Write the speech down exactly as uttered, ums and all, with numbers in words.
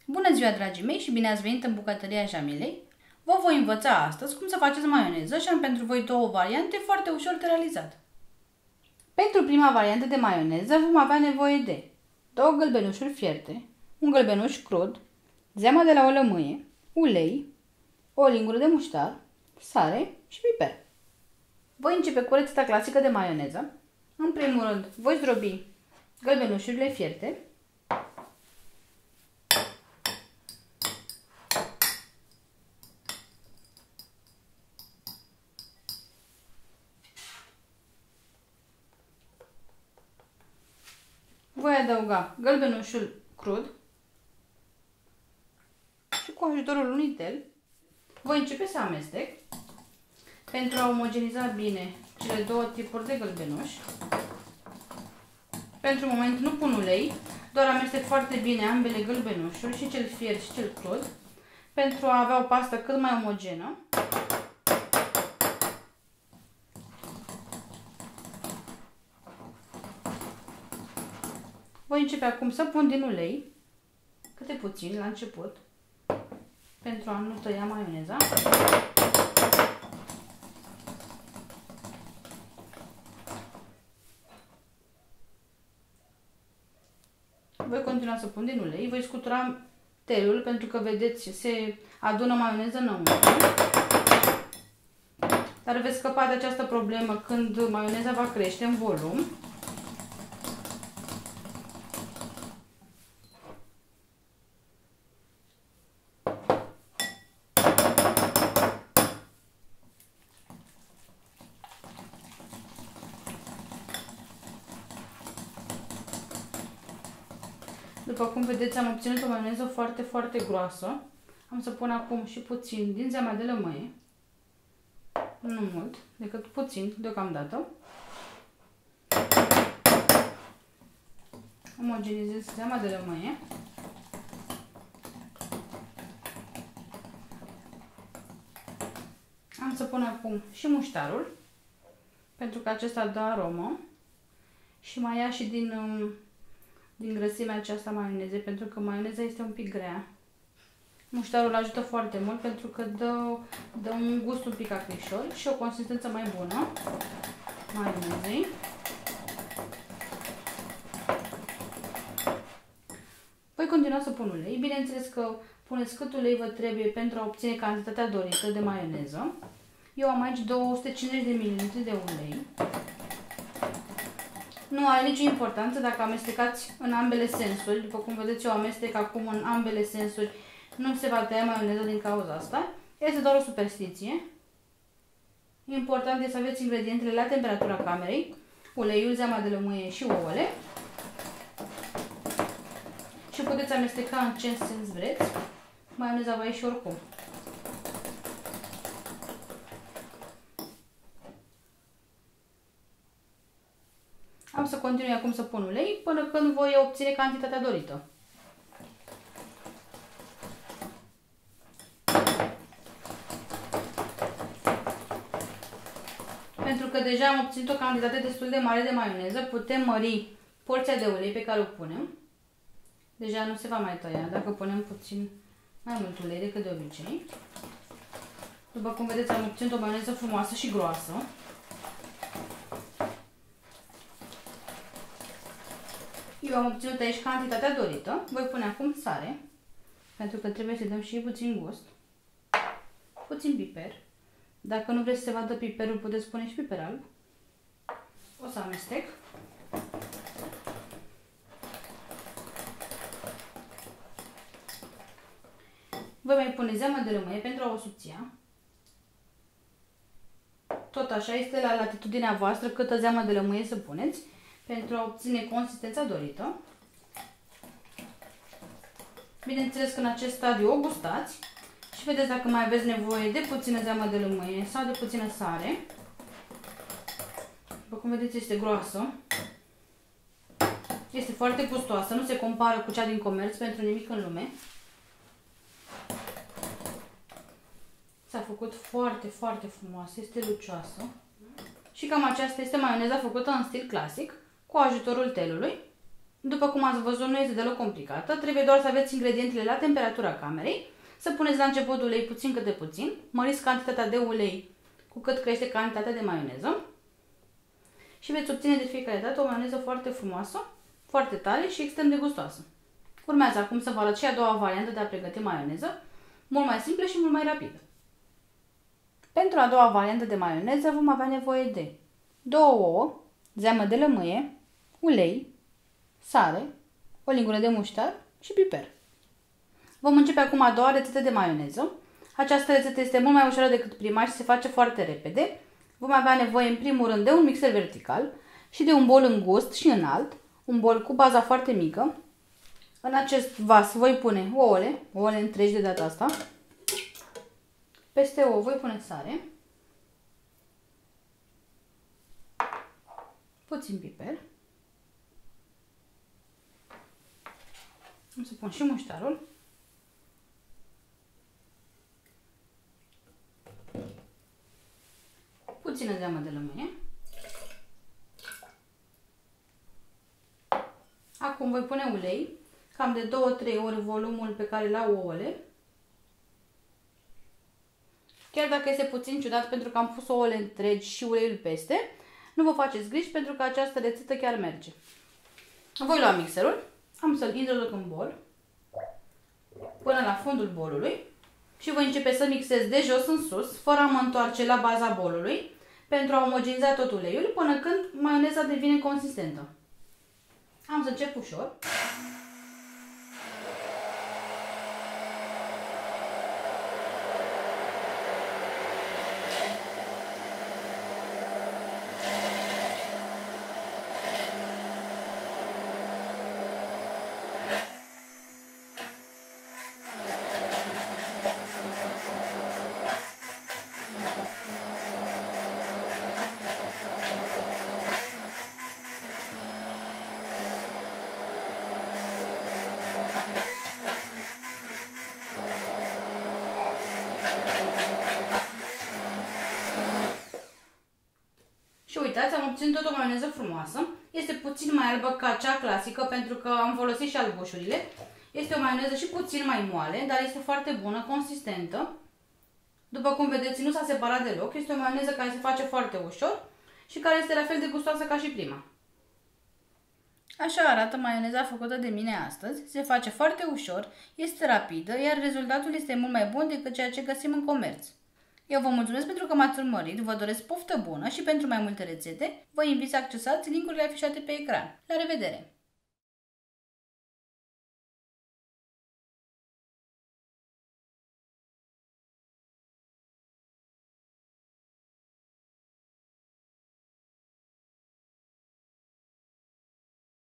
Bună ziua, dragii mei, și bine ați venit în bucătăria Jamilei. Vă voi învăța astăzi cum să faceți maioneză și am pentru voi două variante foarte ușor de realizat. Pentru prima variantă de maioneză vom avea nevoie de două gălbenușuri fierte, un gălbenuș crud, zeama de la o lămâie, ulei, o lingură de muștar, sare și piper. Voi începe cu rețeta clasică de maioneză. În primul rând, voi zdrobi gălbenușurile fierte. Voi adăuga gălbenușul crud și cu ajutorul unui tel voi începe să amestec pentru a omogeniza bine cele două tipuri de gălbenuși. Pentru moment nu pun ulei, doar amestec foarte bine ambele gălbenușuri, și cel fiert și cel crud, pentru a avea o pastă cât mai omogenă. Voi începe acum să pun din ulei, câte puțin la început, pentru a nu tăia maioneza. Voi continua să pun din ulei, voi scutura telul pentru că, vedeți, se adună maioneză înăuntru. Dar veți scăpa de această problemă când maioneza va crește în volum. După cum vedeți, am obținut o maioneză foarte, foarte groasă. Am să pun acum și puțin din zeama de lămâie. Nu mult, decât puțin deocamdată. Omogenizez zeama de lămâie. Am să pun acum și muștarul, pentru că acesta dă aromă și mai ia și din... din grăsimea aceasta maionezei, pentru că maioneza este un pic grea. Muștarul ajută foarte mult pentru că dă, dă un gust un pic acrișor și o consistență mai bună maionezei. Voi continua să pun ulei. Bineînțeles că puneți cât ulei vă trebuie pentru a obține cantitatea dorită de maioneză. Eu am aici două sute cincizeci de mililitri de ulei. Nu are nicio importanță dacă amestecați în ambele sensuri. După cum vedeți, eu amestec acum în ambele sensuri. Nu se va tăia maioneza din cauza asta. Este doar o superstiție. Important este să aveți ingredientele la temperatura camerei. Uleiul, zeama de lămâie și ouăle. Și puteți amesteca în ce sens vreți. Maioneza va ieși oricum. Am să continui acum să pun ulei până când voi obține cantitatea dorită. Pentru că deja am obținut o cantitate destul de mare de maioneză, putem mări porția de ulei pe care o punem. Deja nu se va mai tăia dacă punem puțin mai mult ulei decât de obicei. După cum vedeți, am obținut o maioneză frumoasă și groasă. Eu am obținut aici cantitatea dorită. Voi pune acum sare, pentru că trebuie să dăm și puțin gust. Puțin piper. Dacă nu vreți să se vadă piperul, puteți pune și piper alb. O să amestec. Voi mai pune zeamă de lămâie pentru a o subția. Tot așa, este la latitudinea voastră câtă zeamă de lămâie să puneți, pentru a obține consistența dorită. Bineînțeles că în acest stadiu o gustați și vedeți dacă mai aveți nevoie de puțină zeamă de lămâie sau de puțină sare. După cum vedeți, este groasă. Este foarte gustoasă, nu se compară cu cea din comerț pentru nimic în lume. S-a făcut foarte, foarte frumoasă, este lucioasă. Și cam aceasta este maioneza făcută în stil clasic, cu ajutorul telului. După cum ați văzut, nu este deloc complicată, trebuie doar să aveți ingredientele la temperatura camerei, să puneți la început ulei puțin câte puțin, măriți cantitatea de ulei cu cât crește cantitatea de maioneză și veți obține de fiecare dată o maioneză foarte frumoasă, foarte tare și extrem de gustoasă. Urmează acum să vă arăt și a doua variantă de a pregăti maioneză, mult mai simplă și mult mai rapidă. Pentru a doua variantă de maioneză vom avea nevoie de două ouă, zeamă de lămâie, ulei, sare, o lingură de muștar și piper. Vom începe acum a doua rețetă de maioneză. Această rețetă este mult mai ușoară decât prima și se face foarte repede. Vom avea nevoie în primul rând de un mixer vertical și de un bol îngust și înalt, un bol cu baza foarte mică. În acest vas voi pune ouăle, ouăle întregi de data asta. Peste ouă voi pune sare, puțin piper. Am să pun și muștarul. Puțină zeamă de lămâie. Acum voi pune ulei, cam de două trei ori volumul pe care l-au ouăle. Chiar dacă este puțin ciudat pentru că am pus ouăle întregi și uleiul peste, nu vă faceți griji pentru că această rețetă chiar merge. Voi lua mixerul, am să-l introduc în bol, până la fundul bolului și voi începe să mixez de jos în sus, fără a mă întoarce la baza bolului, pentru a omogeniza tot uleiul până când maioneza devine consistentă. Am să încep ușor. Și uitați, am obținut tot o maioneză frumoasă. Este puțin mai albă ca cea clasică pentru că am folosit și albușurile. Este o maioneză și puțin mai moale, dar este foarte bună, consistentă. După cum vedeți, nu s-a separat deloc. Este o maioneză care se face foarte ușor și care este la fel de gustoasă ca și prima. Așa arată maioneza făcută de mine astăzi. Se face foarte ușor, este rapidă, iar rezultatul este mult mai bun decât ceea ce găsim în comerț. Eu vă mulțumesc pentru că m-ați urmărit, vă doresc poftă bună și pentru mai multe rețete, vă invit să accesați link-urile afișate pe ecran. La revedere!